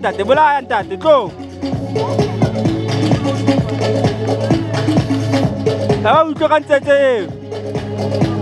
ntate, bolaya ntate, tlo. Ha ba utlwa ka ntsetse eo.